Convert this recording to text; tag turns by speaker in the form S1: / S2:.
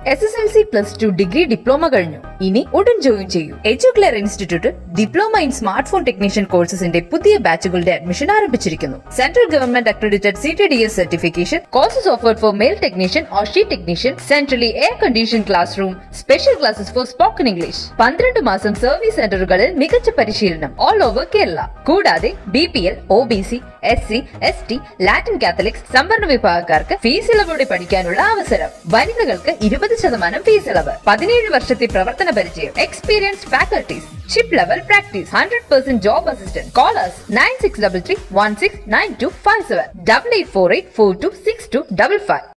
S1: SSLC +2 degree diploma കഴിഞ്ഞു. ഇനി ഉടൻ ജോയിൻ ചെയ്യൂ. EDUGLARE institute diploma in smart phone technician കോഴ്സസിന്റെ പുതിയ ബാച്ചുകളുടെ അഡ്മിഷൻ ആരംഭിച്ചിരിക്കുന്നു. Central government accredited CTDS certification, courses offered for mail technician or sheet technician, centrally air condition class room, special classes for spoken English. 12 മാസം service സെന്ററുകളിൽ മികച്ച പരിശീലനം all over Kerala. കൂടാതെ BPL, OBC, SC, ST, Latin Catholics സംവരണ വിഭാഗക്കാർക്ക് fees ഇളവോടെ പഠിക്കാനുള്ള അവസരം. വനിതകൾക്ക് 20% fees ഇളവ്. 17 വർഷത്തെ പ്രവർത്തന പരിചയം, experienced faculties, ship level practice, 100% job assistant. Call us 9633 169257 8848 426255.